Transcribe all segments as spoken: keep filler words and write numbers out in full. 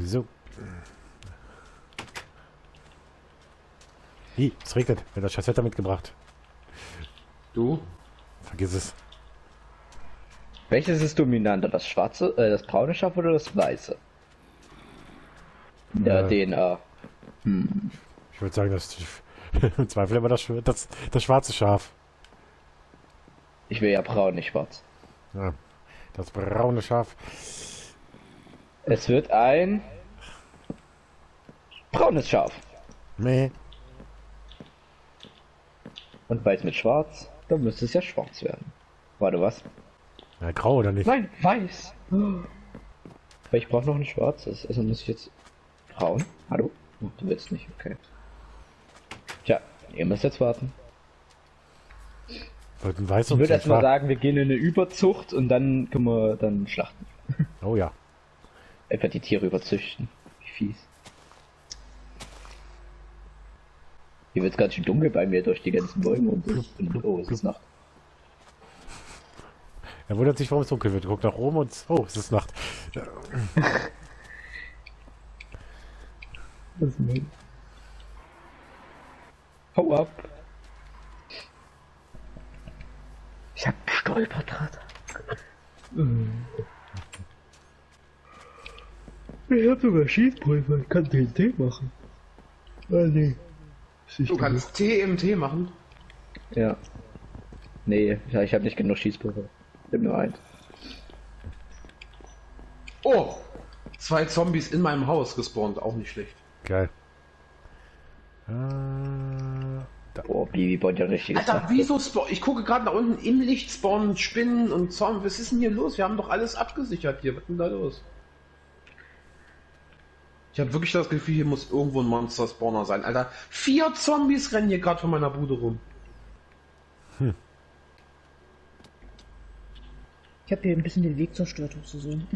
Wieso? Wie? Es regnet. Wer hat das Wetter mitgebracht? Du? Vergiss es. Welches ist dominanter? Das schwarze, äh, das braune Schaf oder das weiße? Der Äh. D N A. Hm. Ich würde sagen, dass im Zweifel immer das, das, das schwarze Schaf. Ich will ja braun, nicht schwarz. Ja, das braune Schaf. Es wird ein braunes Schaf. Nee. Und weiß mit schwarz, dann müsste es ja schwarz werden. Warte, was? Na, grau oder nicht? Nein, weiß. Aber ich brauche noch ein schwarzes. Also muss ich jetzt braun? Hallo? Oh, du willst nicht, okay. Tja, ihr müsst jetzt warten. Wollten weiß Ich und würde erst mal schwarz. sagen, wir gehen in eine Überzucht und dann können wir dann schlachten. Oh ja. Einfach die Tiere überzüchten. Wie fies. Hier wird es ganz schön dunkel bei mir durch die ganzen Bäume und so. Oh, es ist Nacht. Er wundert sich, warum es dunkel wird. Guckt nach oben und... Oh, es ist Nacht. Das ist nett. Hau ab! Ich hab Stolperdraht. Ich hab sogar Schießpulver, ich kann den Tee machen. Ah nee. Du kannst Tee im Tee machen? Ja. Nee, ja, ich habe nicht genug Schießpulver. Ich hab nur eins. Oh! Zwei Zombies in meinem Haus gespawnt, auch nicht schlecht. Geil. Äh, da. Boah, Bibi baut ja richtig. Alter, wieso spawn? Ich gucke gerade nach unten, im Licht spawnen Spinnen und Zombies. Was ist denn hier los? Wir haben doch alles abgesichert hier. Was ist denn da los? Ich habe wirklich das Gefühl, hier muss irgendwo ein Monster-Spawner sein. Alter, vier Zombies rennen hier gerade von meiner Bude rum. Hm. Ich habe hier ein bisschen den Weg zerstört, hast du so.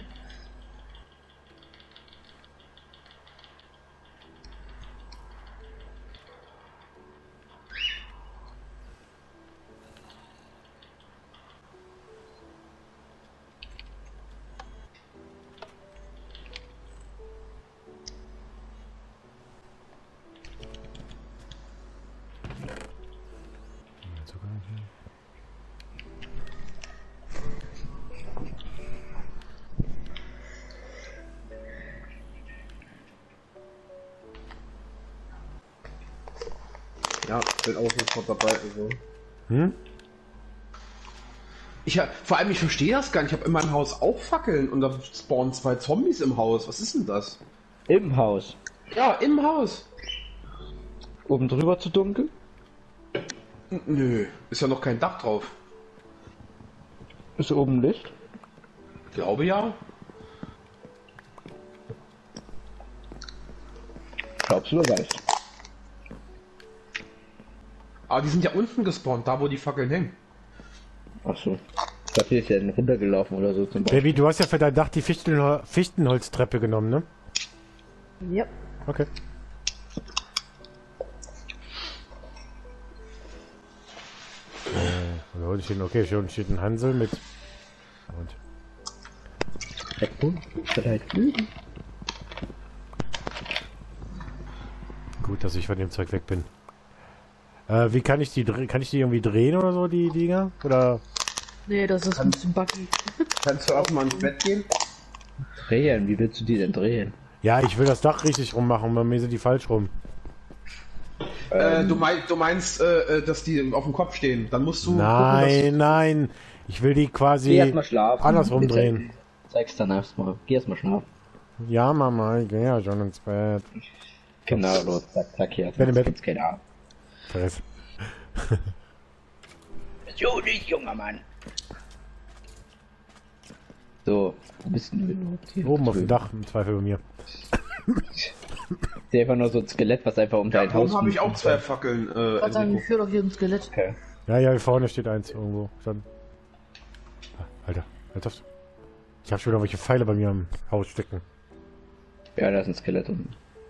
Ja, ich bin auch sofort dabei. Also. Hm? Ich hab, vor allem, ich verstehe das gar nicht. Ich habe in meinem Haus auch Fackeln und da spawnen zwei Zombies im Haus. Was ist denn das? Im Haus. Ja, im Haus. Oben drüber zu dunkel? N nö, ist ja noch kein Dach drauf. Ist oben Licht? Glaube ja. Glaubst du oder weißt? Aber die sind ja unten gespawnt, da wo die Fackeln hängen. Ach so. Ich dachte, ist ja runtergelaufen oder so zum Beispiel. Baby, du hast ja für dein Dach die Fichtenhol Fichtenholztreppe genommen, ne? Ja. Okay. Äh, oder steht, okay, schon steht ein Hansel mit. Und. Vielleicht Flügel. Gut, dass ich von dem Zeug weg bin. Äh, wie kann ich die drehen? Kann ich die irgendwie drehen oder so, die Dinger? Oder? Nee, das ist ein bisschen buggy. Kannst du auch mal ins Bett gehen? Drehen? Wie willst du die denn drehen? Ja, ich will das Dach richtig rummachen, bei mir sind die falsch rum. Äh, du, mein, du meinst, äh, dass die auf dem Kopf stehen. Dann musst du. Nein, gucken, nein. Ich will die quasi Geh erstmal schlafen. andersrum drehen. Zeig's dann erstmal. Geh erstmal schlafen. Ja, Mama, ich gehe ja schon ins Bett. Genau, los, zack, zack, hier. bin im Bett. Gibt's keine Ahnung. Stress. So nicht, junger Mann. So, wo bist denn du überhaupt hier? Oben auf dem Dach, im Zweifel bei mir. Ist einfach nur so ein Skelett, was einfach um Ja, dein Haus warum habe ich auch fliegt. zwei Fackeln? Äh, Ich würde sagen, Enrico? ich führe doch hier ein Skelett. Okay. Ja, ja, hier vorne steht eins irgendwo. Schon. Ah, Alter, halt das. Ich habe schon wieder welche Pfeile bei mir am Haus stecken. Ja, da ist ein Skelett unten.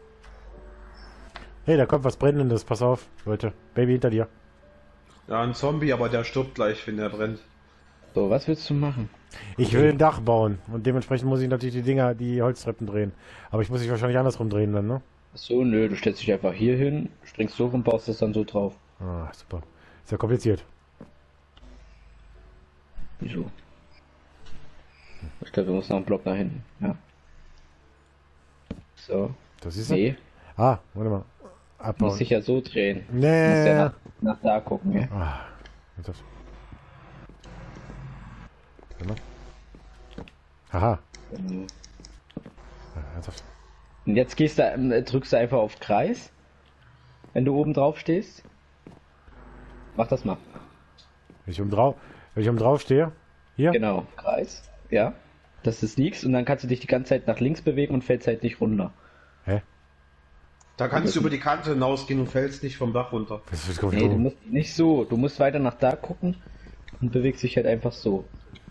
Hey, da kommt was Brennendes, pass auf, Leute. Baby hinter dir. Ja, ein Zombie, aber der stirbt gleich, wenn der brennt. So, was willst du machen? Ich will ein Dach bauen und dementsprechend muss ich natürlich die Dinger, die Holztreppen drehen. Aber ich muss mich wahrscheinlich andersrum drehen dann, ne? So, nö, du stellst dich einfach hier hin, springst so und baust das dann so drauf. Ah, super. Ist ja kompliziert. Wieso? Ich glaube, wir müssen noch einen Block nach hinten. Ja. So. Das ist Nee, Ah, warte mal. du Abbauen. musst dich ja so drehen. Du musst Nee. ja nach, nach da gucken, ja. Ah, was ist das? Warte mal. Haha. Mhm. Ah, ernsthaft. Und jetzt gehst du, ähm, drückst du einfach auf Kreis, wenn du oben drauf stehst. Mach das mal. Wenn ich um drauf, wenn ich um drauf stehe, hier? Genau, Kreis. Ja. Dass du liegst und dann kannst du dich die ganze Zeit nach links bewegen und fällst halt nicht runter. Hä? Da kannst du über die Kante hinausgehen und fällst nicht vom Dach runter. Was ist das? Nee, du musst nicht so. Du musst weiter nach da gucken und bewegst dich halt einfach so.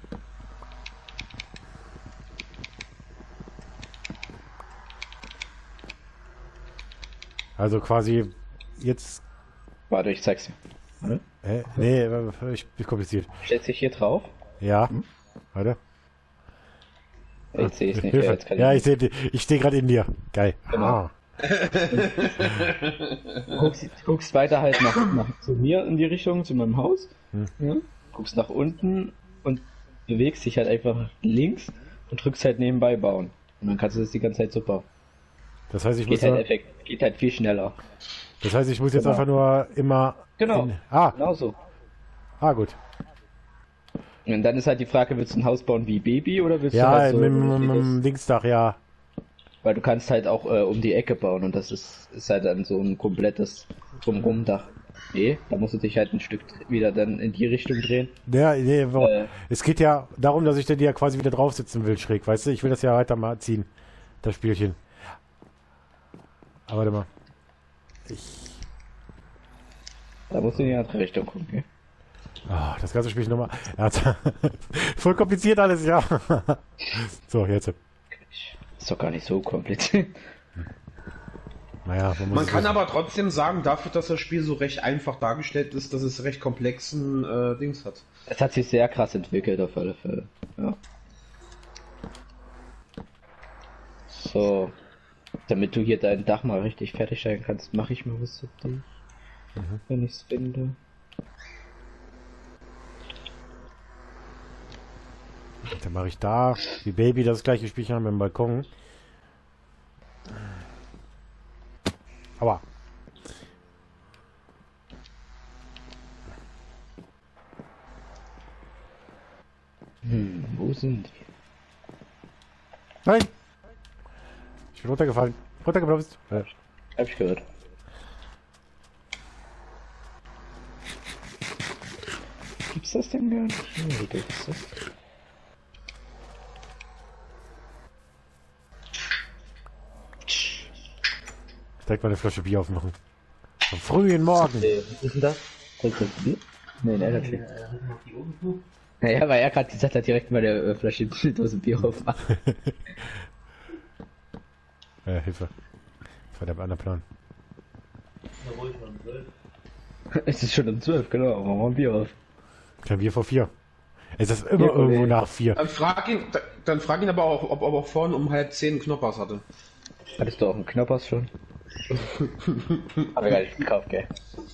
Also quasi jetzt. Warte, ich zeig's dir. Warte. Hä? Nee, äh, ich bin kompliziert. Stellst dich hier drauf? Ja. Warte. Ich sehe es nicht. Hilfe. Jetzt kann Ja, ich ich sehe, ich stehe gerade in dir. Geil. Genau. Ah. guckst, guckst weiter halt nach, nach zu mir in die Richtung, zu meinem Haus. Hm. Ja? Guckst nach unten und bewegst dich halt einfach links und drückst halt nebenbei bauen. Und dann kannst du das die ganze Zeit so bauen. Das heißt, ich Geht muss. halt, da, effekt, geht halt viel schneller. das heißt, ich muss jetzt Genau. einfach nur immer. Genau. In, ah, Genau so. ah, gut. Und dann ist halt die Frage, willst du ein Haus bauen wie Baby oder willst du Ja, halt so, mit, mit, wie mit das- dem Dingsdach, ja. weil du kannst halt auch äh, um die Ecke bauen und das ist, ist halt dann so ein komplettes Drumrum-Dach. Nee, da musst du dich halt ein Stück wieder dann in die Richtung drehen. Ja, nee, wo, Äh. es geht ja darum, dass ich dann ja quasi wieder drauf sitzen will, schräg, weißt du? Ich will das ja weiter mal ziehen, das Spielchen. Aber warte mal. Ich. Da musst du in die andere Richtung gucken, gell? Ah, das ganze Spielchen nochmal. Ja, voll kompliziert alles, ja. So, jetzt. Ist doch gar nicht so kompliziert. Naja, man muss Man es kann wissen. aber trotzdem sagen, dafür, dass das Spiel so recht einfach dargestellt ist, dass es recht komplexen äh, Dings hat. Es hat sich sehr krass entwickelt auf alle Fälle. Ja. So. Damit du hier dein Dach mal richtig fertigstellen kannst, mache ich mal was für dich. Mhm. Wenn ich es finde. Dann mache ich da, wie Baby, das gleiche Spielchen haben wir im Balkon. Aua. Hm, wo sind wir? Nein! Ich bin runtergefallen. Runtergeplumpst. Äh, Hab ich gehört. Gibt's das denn gar nicht? Nee, wie gibt's das? direkt mal eine Flasche Bier aufmachen. Am frühen Morgen. Nee, was ist denn das? Ist das Bier? Nee, nee, das nicht. Naja, weil er gerade gesagt hat, direkt mal eine äh, Flasche Dose Bier aufmachen. Äh, Hilfe. Das war der andere Plan. Es ist schon um zwölf, genau, machen wir ein Bier auf. Kein Bier vor vier. Es ist immer Ja, irgendwo nee. nach vier. Dann frag ihn, dann frag ihn aber auch, ob er auch vorhin um halb zehn Knoppers hatte. Hattest du auch einen Knoppers schon? Hab ich gar nicht gekauft, gell?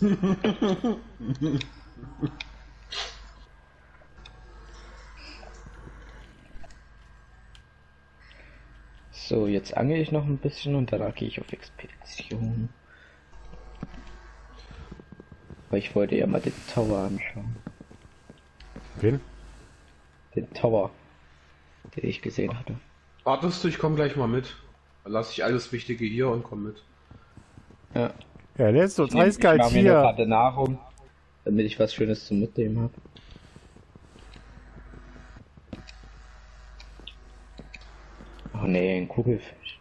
So, jetzt angel ich noch ein bisschen und danach gehe ich auf Expedition. Weil ich wollte ja mal den Tower anschauen. Wen? Den Tower, den ich gesehen hatte. Wartest du, ich komm gleich mal mit. Dann lass ich alles Wichtige hier und komm mit. Ja. Ja, der ist uns Ich nehm- eiskalt ich mach mir nur hier. gerade Nahrung, damit ich was Schönes zum Mitnehmen habe. Oh nee, ein Kugelfisch.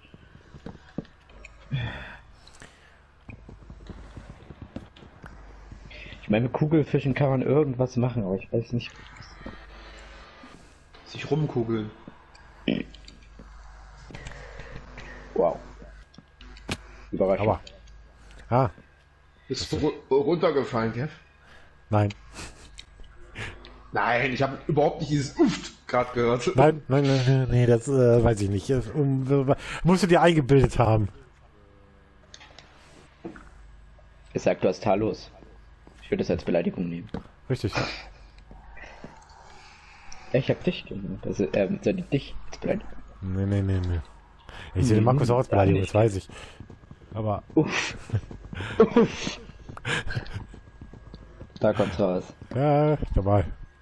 Ich meine, mit Kugelfischen kann man irgendwas machen, aber ich weiß nicht. Sich rumkugeln. Wow. Überraschend. Aber. Ah, Bist du ru- runtergefallen, Kev? nein. Nein, ich habe überhaupt nicht dieses Uft gerade gehört. Nein, nein, nein, nein, nee, das äh, weiß ich nicht. Das, um, musst du dir eingebildet haben. Ich sag, du hast Talos. Ich würde das als Beleidigung nehmen. Richtig. Ja, ich hab dich gemacht. Also, ähm, soll ich dich als Beleidigung? Nee, nee, nee, nee. Ich sehe den Markus auch als Beleidigung, das weiß ich. Aber. Uff. Uff. Da kommt's raus. Ja, normal.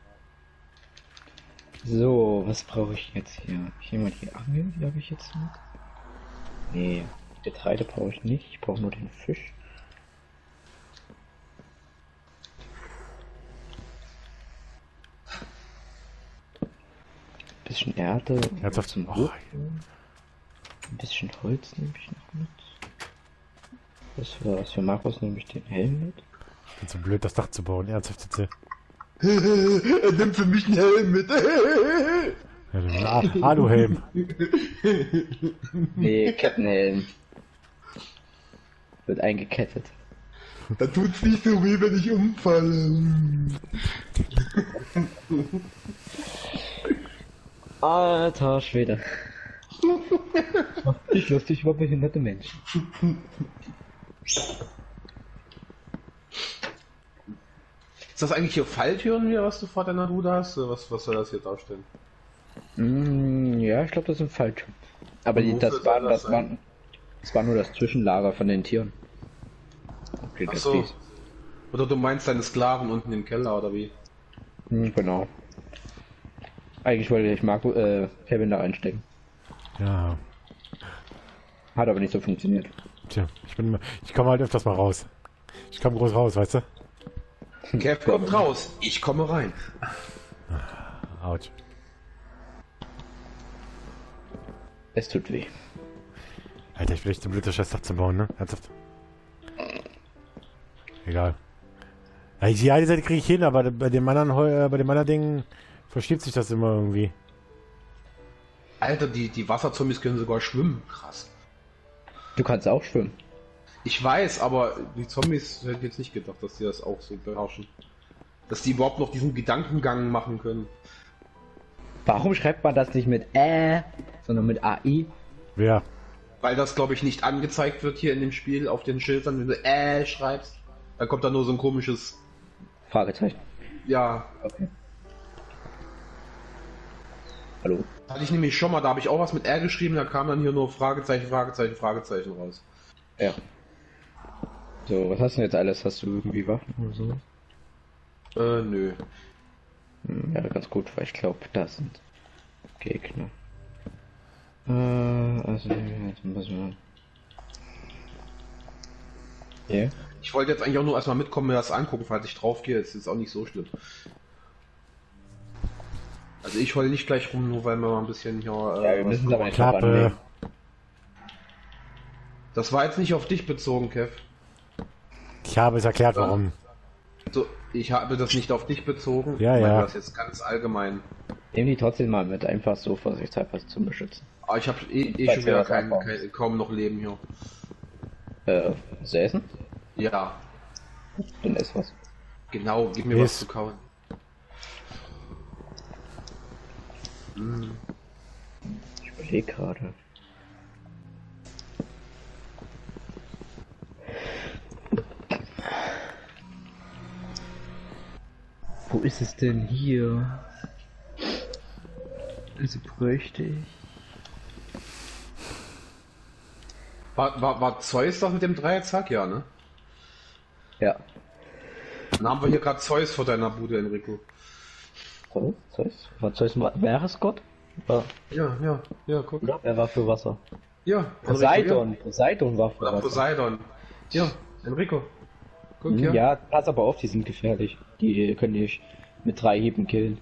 So, was brauche ich jetzt hier? Ich nehme mal die Angel, die habe ich jetzt noch. Nee, Getreide brauche ich nicht, ich brauche nur den Fisch. Bisschen Erde. Ernsthaft? Zum Oh. Ein bisschen Holz nehme ich noch mit. Was für, was für Markus nehme ich den Helm mit? Ich bin so blöd, das Dach zu bauen. Ernsthaft jetzt hier. Er nimmt für mich einen Helm mit. Ja, den A- Aluhelm. Nee, Kettenhelm. Wird eingekettet. Da tut's nicht so weh, wenn ich umfalle. Alter Schwede. Macht dich lustig über behinderte Menschen. Ist das eigentlich hier Falltüren hier, was du vor deiner Bude hast? Was, was soll das hier darstellen? Mm, ja, ich glaube, das sind falsch. Aber die, Wofür das, soll war, das das, war, das war nur das Zwischenlager von den Tieren. Okay, Ach das so. Vieh. Oder du meinst deine Sklaven unten im Keller, oder wie? Hm, genau. Eigentlich wollte ich Marco, äh, Kevin da einstecken. Ja. Hat aber nicht so funktioniert. Tja, ich bin, ich komme halt öfters mal raus. Ich komme groß raus, weißt du? Kev kommt raus, ich komme rein. Autsch. Es tut weh. Alter, ich bin echt so blöd, das Scheißdach zu bauen, ne? Ernsthaft. Egal. Ja, die eine Seite kriege ich hin, aber bei dem anderen, Heu- äh, bei dem anderen Ding verschiebt sich das immer irgendwie. Alter, die, die Wasserzombies können sogar schwimmen. Krass. Du kannst auch schwimmen. Ich weiß, aber die Zombies hätte ich jetzt nicht gedacht, dass die das auch so beherrschen. Dass die überhaupt noch diesen Gedankengang machen können. Warum schreibt man das nicht mit Ä, sondern mit A I? Wer? Weil das, glaube ich, nicht angezeigt wird hier in dem Spiel auf den Schildern, wenn du äh schreibst. Da kommt da nur so ein komisches, Fragezeichen. ja. Okay. Hallo? Hatte ich nämlich schon mal, da habe ich auch was mit R geschrieben, da kam dann hier nur Fragezeichen, Fragezeichen, Fragezeichen raus. Ja. So, was hast du denn jetzt alles? Hast du irgendwie Waffen oder so? Äh, nö. Hm, wäre ganz gut, weil ich glaube, das sind Gegner. Äh, also, jetzt müssen wir. Ja. Ich wollte jetzt eigentlich auch nur erstmal mitkommen, mir das angucken, falls ich drauf gehe. Jetzt ist auch nicht so schlimm. Also ich heule nicht gleich rum, nur weil wir mal ein bisschen hier... Äh, Ja, wir was müssen es aber kommt. nicht drauf Klappe. anlegen. Das war jetzt nicht auf dich bezogen, Kev. Ich habe es erklärt, warum. So, ich habe das nicht auf dich bezogen. Ja, ich meine ja. das jetzt ganz allgemein. Nehmen die trotzdem mal mit, einfach so vorsichtshalber zum Beschützen. Aber ich habe eh, eh Falls schon wir wieder was kein, abbauen. kein, kaum noch Leben hier. Äh, was zu essen? Ja, Dann ist was. genau, gib mir Yes. was zu kauen. Mm. Ich überlege gerade. Wo ist es denn hier? Also bräuchte ich. War, war, war Zeus das mit dem Dreierzack? Ja, ne? Ja. Dann haben wir hier gerade Zeus vor deiner Bude, Enrico. Zeus? Zeus? War Zeus ein Meeresgott? War, Ja, ja, ja, guck. oder? Er war für Wasser. Ja, Enrico, Poseidon. Poseidon war Ja. für Oder Wasser. Poseidon. Ja, Enrico. Guck Hm, hier. ja, pass aber auf, die sind gefährlich. Die können dich mit drei Hieben killen.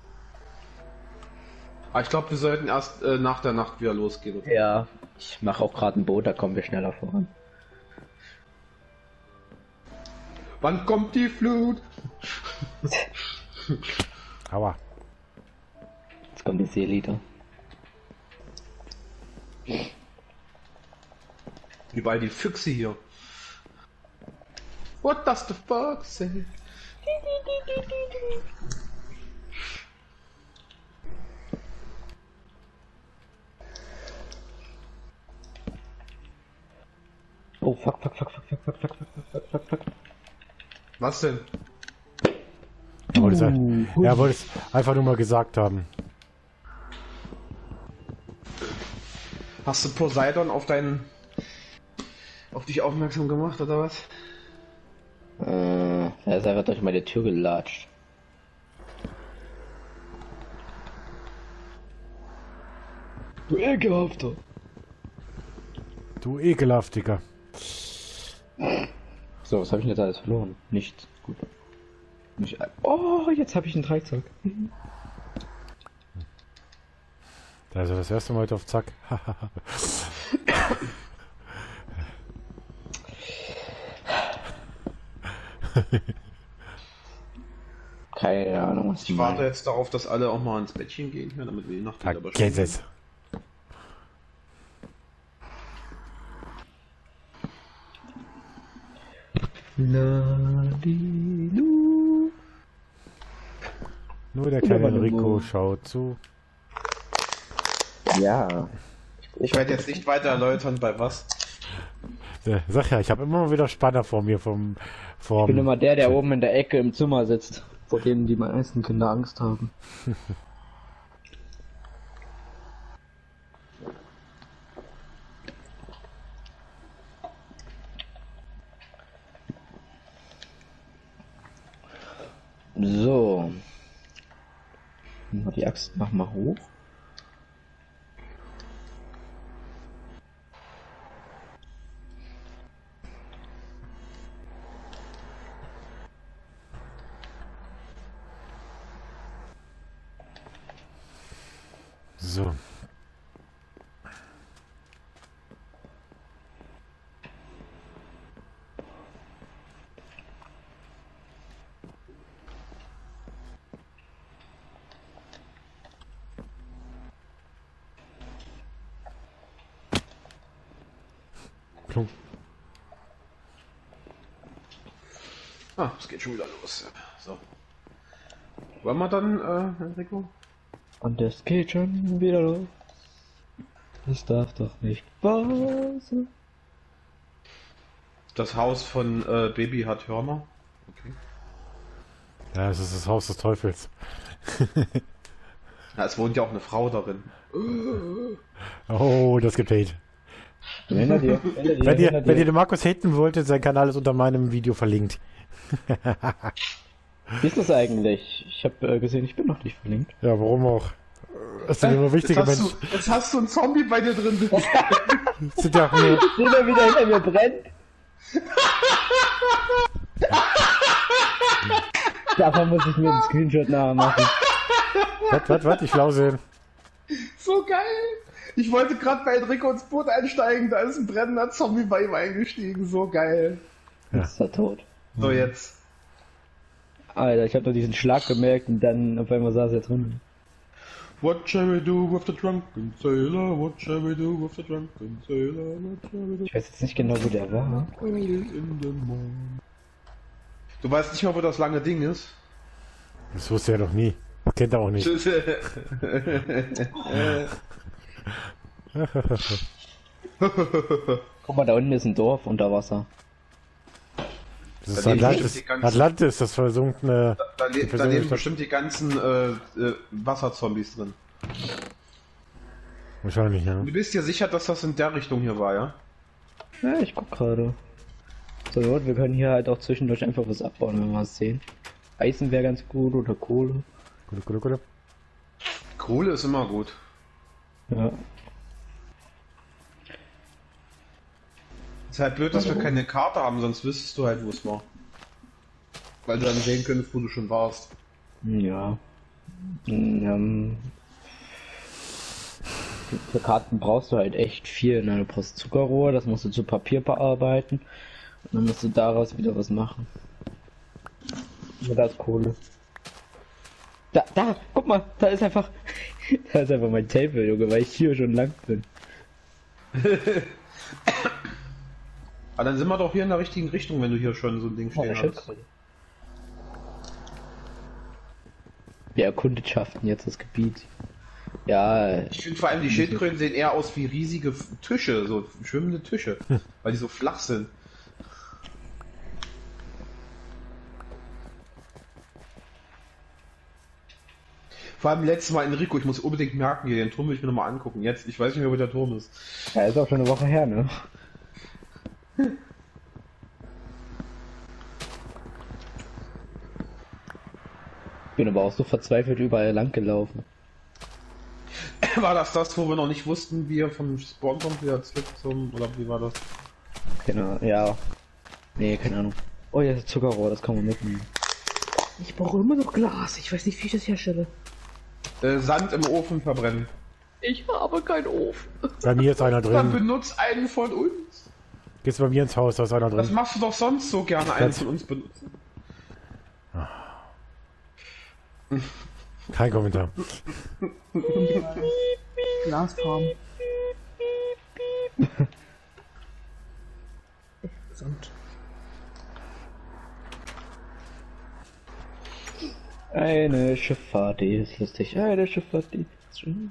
Aber ich glaube, wir sollten erst äh, nach der Nacht wieder losgehen. Ja. Ich mache auch gerade ein Boot, da kommen wir schneller voran. Wann kommt die Flut? Aua. Jetzt kommen die Seelieder. Überall die Füchse hier. What does the fox say? Oh, fuck, fuck, fuck, fuck, fuck, fuck, fuck, fuck, fuck, fuck, fuck. Was denn? Er wollte, es, er wollte es einfach nur mal gesagt haben. Hast du Poseidon auf deinen... auf dich aufmerksam gemacht, oder was? Äh, er ist einfach durch meine Tür gelatscht. Du ekelhafter. Du ekelhaftiger. So, was habe ich denn jetzt alles verloren? Nichts. Gut. Nicht all- oh, jetzt habe ich ein Dreizack. Also das erste Mal heute auf Zack. Keine Ahnung, was Ich warte jetzt darauf, dass alle auch mal ins Bettchen gehen können, damit wir die Nacht wieder Vergiss es. Lalilu. Nur der kleine Enrico schaut zu. Ja. Ich werde jetzt nicht weiter erläutern, bei was. Äh, Sag ja, ich habe immer wieder Spanner vor mir vom... vom Ich bin immer der, der oben in der Ecke im Zimmer sitzt, vor dem die meisten Kinder Angst haben. So. Die Axt mach mal hoch. So. Klunk. Ah, es geht schon wieder los. So. Wollen wir dann, äh, Enrico? Und es geht schon wieder los. Das darf doch nicht wahr sein. Das Haus von äh, Baby hat Hörner. Okay. Ja, es ist das Haus des Teufels. Ja, es wohnt ja auch eine Frau darin. Oh, das gibt Hate. Hinter dir, hinter dir, Wenn ihr, hinter wenn dir. ihr den Markus haten wolltet, sein Kanal ist unter meinem Video verlinkt. Wie ist das eigentlich? Ich habe äh, gesehen, ich bin noch nicht verlinkt. Ja, warum auch? Das sind ja nur wichtige jetzt, hast Menschen. du, jetzt hast du einen Zombie bei dir drin. Das sind ja auch nur, Seht ihr, wie der hinter mir brennt? Davon muss ich mir einen Screenshot nachmachen. was, was, was, ich lause. So geil. Ich wollte gerade bei Enrico ins Boot einsteigen, da ist ein brennender Zombie bei ihm eingestiegen. So geil. Ja. Jetzt ist er tot. So, jetzt. Alter, ich habe doch diesen Schlag gemerkt und dann auf einmal saß er drin. What shall we do with the drunken sailor? What shall we do with the drunken sailor? What shall we do Ich weiß jetzt nicht genau, wo der war. in the morning? Du weißt nicht mal, wo das lange Ding ist? Das wusste er doch nie. Das kennt er auch nicht. Guck mal, da unten ist ein Dorf unter Wasser. Das ist Da leben Atlantis. bestimmt die ganzen- Atlantis, das versunkene... Da, le die da versunkene leben Stadt. bestimmt die ganzen äh, äh, Wasserzombies drin. Wahrscheinlich, ja. Du bist dir sicher, dass das in der Richtung hier war, ja? Ja, ich guck gerade. So, wir können hier halt auch zwischendurch einfach was abbauen, wenn wir was sehen. Eisen wäre ganz gut oder Kohle. Gute, gute, gute. Kohle ist immer gut. Ja. Ist halt blöd, dass wir keine Karte haben, sonst wüsstest du halt, wo es war. Weil du dann sehen könntest, wo du schon warst. Ja. Ähm, für Karten brauchst du halt echt viel. Ne? Du brauchst Zuckerrohr, das musst du zu Papier bearbeiten. Und dann musst du daraus wieder was machen. Und da ist Kohle. Da, da, guck mal, da ist einfach, da ist einfach mein Table, Junge, weil ich hier schon lang bin. Aber dann sind wir doch hier in der richtigen Richtung, wenn du hier schon so ein Ding Oh, stehen hast. Schildkröte. Wir erkundetschaften jetzt das Gebiet. Ja, Ich finde vor allem die Schildkröten sehen eher aus wie riesige F- Tische, so schwimmende Tische. weil die so flach sind. Vor allem letztes Mal Enrico, ich muss unbedingt merken, hier den Turm will ich mir nochmal angucken. Jetzt, ich weiß nicht mehr, wo der Turm ist. Ja, ist auch schon eine Woche her, ne? Ich bin aber auch so verzweifelt überall lang gelaufen. War das das, wo wir noch nicht wussten, wie er vom Spawn kommt, wieder zurück zum, oder wie war das? Keine Ahnung, ja. Nee, keine Ahnung. Oh, ja, das Zuckerrohr, das kann man mitnehmen. Ich brauche immer noch Glas. Ich weiß nicht, wie ich das herstelle. Äh, Sand im Ofen verbrennen. Ich habe keinen Ofen. Bei mir ist einer Dann drin. benutzt einen von uns. Gehst bei mir ins Haus, da ist einer Das drin. machst du doch sonst so gerne, einen von uns benutzen. Kein Kommentar. Glasfarben. Sand. Eine Schifffahrt, die ist lustig. Eine Schifffahrt, die ist schön.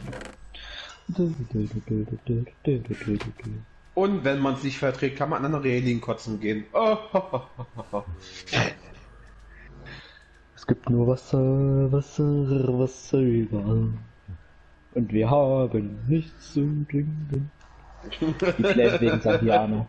Und wenn man sich verträgt, kann man an einer Reling kotzen gehen. Oh, ho, ho, ho, ho. Es gibt nur Wasser, Wasser, Wasser überall. Und wir haben nichts zu trinken. Die Flash wegen Santiano.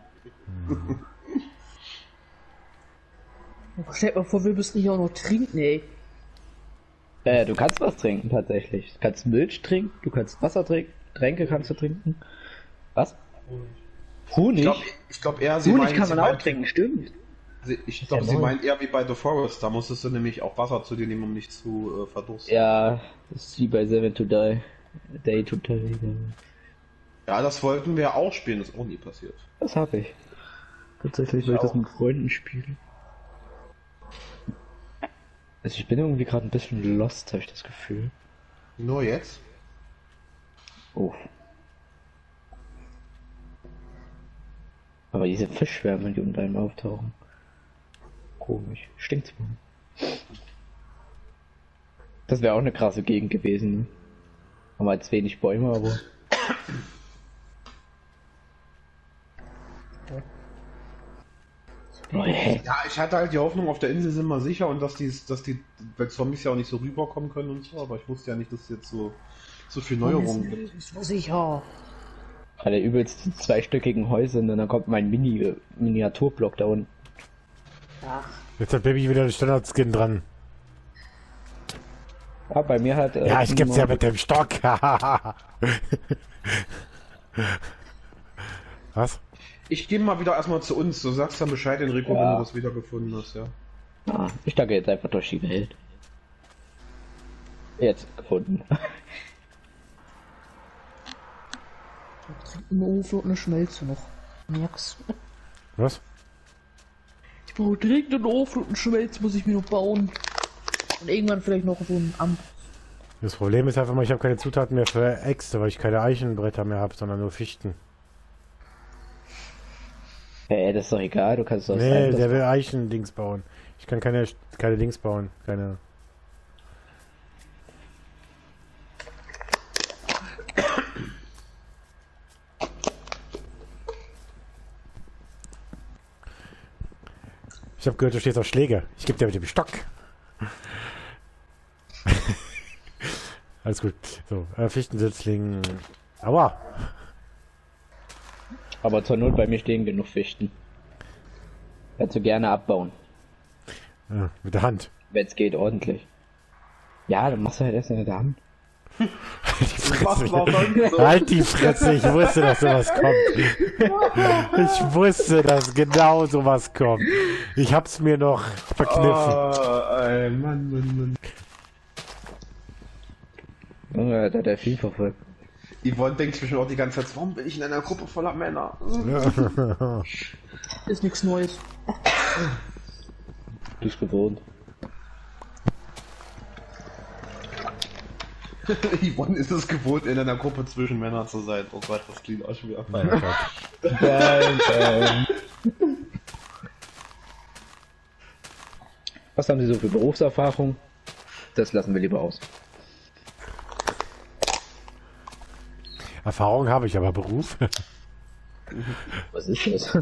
Stell dir mal vor, wir müssen hier auch noch trinken, ey. Äh, du kannst was trinken tatsächlich. Du kannst Milch trinken, du kannst Wasser trinken, Tränke kannst du trinken. Was? Honig? Ich glaube ich glaub eher, sie Honig meint, kann sie man auch meint, trinken, stimmt. sie, ich ist glaube, ja sie neu. meint eher wie bei The Forest. Da musstest du nämlich auch Wasser zu dir nehmen, um nicht zu äh, verdursten. Ja, das ist wie bei Seven to Die. Day to Die. Ja, das wollten wir auch spielen, ist auch nie passiert. Das hab ich. Tatsächlich, weil ich Ich das auch. mit Freunden spiele. Also ich bin irgendwie gerade ein bisschen lost, habe ich das Gefühl. Nur jetzt? Oh. Aber diese Fischschwärme, die unter einem auftauchen. Komisch. Stinkt's mal. Das wäre auch eine krasse Gegend gewesen, ne? Haben wir jetzt wenig Bäume, aber... Oh, hey. Ja, ich hatte halt die Hoffnung, auf der Insel sind wir sicher und dass die, dass die, weil Zombies ja auch nicht so rüberkommen können und so, aber ich wusste ja nicht, dass es jetzt so, so viel Neuerungen gibt. Ist so sicher. Alle übelst zweistöckigen Häuser und dann kommt mein Mini äh, Miniaturblock da unten. Ach, Jetzt hat Baby wieder den Standard-Skin dran. Ja, bei mir hat... Äh, Ja, ich geb's ja nur- mit dem Stock. Was? Ich gehe mal wieder erstmal zu uns, du sagst dann Bescheid, Enrico, Ja. wenn du das wieder gefunden hast, ja. Ah, ich danke jetzt einfach durch die Welt. Jetzt gefunden. ich trinke einen Ofen und eine Schmelze noch. Merk's. Was? Ich brauche direkt einen Ofen und einen Schmelz muss ich mir noch bauen. Und irgendwann vielleicht noch so ein Amt. Das Problem ist einfach mal, ich habe keine Zutaten mehr für Äxte, weil ich keine Eichenbretter mehr habe, sondern nur Fichten. Hey, das ist doch egal, du kannst doch Nee, sein, der will Eichendings bauen. Ich kann keine, keine Dings bauen. Keine. Ich habe gehört, du stehst auf Schläge. Ich gebe dir mit dem Stock. Alles gut. So, äh, Fichtensitzling. Aua. aber zur Not bei mir stehen genug Fichten. Kannst du gerne abbauen, Ja, mit der Hand. wenn es geht, ordentlich. Ja, dann machst du halt erst mit der Hand. Halt die Was war Fresse. sonst so? Halt die Fresse. Ich wusste, dass sowas kommt. Ich wusste, dass genau sowas kommt. Ich hab's mir noch verkniffen. Oh, ey, Mann, Mann, Mann. Junge, da hat der viel verfolgt. Yvonne denkt zwischen auch die ganze Zeit, warum bin ich in einer Gruppe voller Männer? Ist nichts Neues. Du bist gewohnt. Yvonne ist es gewohnt, in einer Gruppe zwischen Männern zu sein. Oh Gott, das klingt auch schon wieder. Bam, bam. Was haben Sie so für Berufserfahrung? Das lassen wir lieber aus. Erfahrung habe ich, aber Beruf. Was ist das?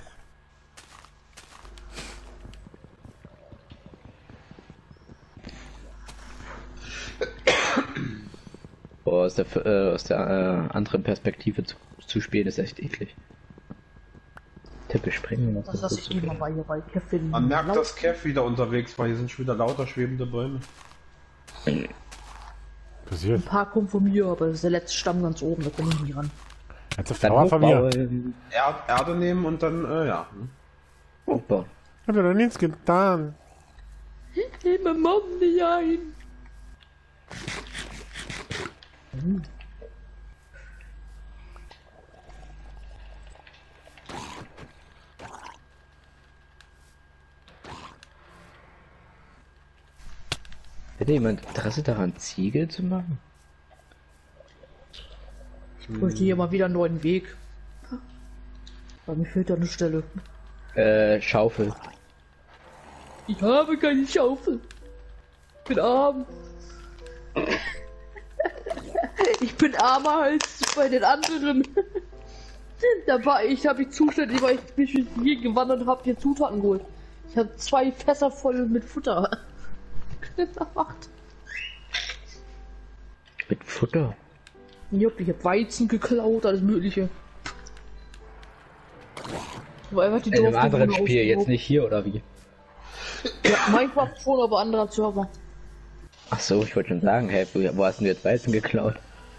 Boah, aus der, äh, aus der äh, anderen Perspektive zu, zu spielen ist echt eklig. Teppich springen. Was Das ist lasse das ich immer bei hier bei Kevin. Man merkt, dass Kev wieder unterwegs war. Hier sind schon wieder lauter schwebende Bäume. Passiert. Ein paar kommen von mir, aber das ist der letzte Stamm ganz oben, da komme ich nicht ran. Jetzt auf Dann Dauer von mir. hochbauen. Erd Erde nehmen und dann, äh, ja. hm. Hochbauen. Ich hab ja doch nichts getan. Hey, mein Mann nicht ein. Hätte jemand Interesse daran, Ziegel zu machen? Ich bräuchte hier mal wieder einen neuen Weg. Bei mir fehlt da eine Stelle. Äh, Schaufel. Ich habe keine Schaufel. Ich bin arm. Ich bin armer als bei den anderen. Da war ich, habe ich zuständig, weil ich mich hier gewandert und habe hier Zutaten geholt. Ich habe zwei Fässer voll mit Futter. Gemacht. Mit Futter? Ich hab, ich hab Weizen geklaut, alles mögliche. Aber einfach die In einem Dorfbewohner anderen Spiel, jetzt ausgeraubt. nicht hier oder wie? Ja, Minecraft schon, aber anderer Server. Ach so, ich wollte schon sagen, hey, wo, wo hast du jetzt Weizen geklaut?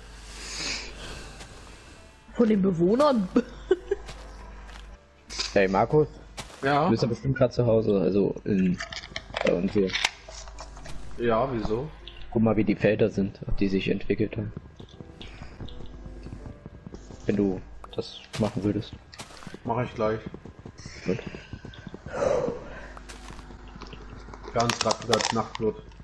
Von den Bewohnern. Hey Markus, Ja. du bist ja bestimmt gerade zu Hause, also in, bei uns hier. Ja, wieso? Guck mal, wie die Felder sind, die sich entwickelt haben. Wenn du das machen würdest. Mache ich gleich. Gut. Ganz gerade wieder als Nacht wird.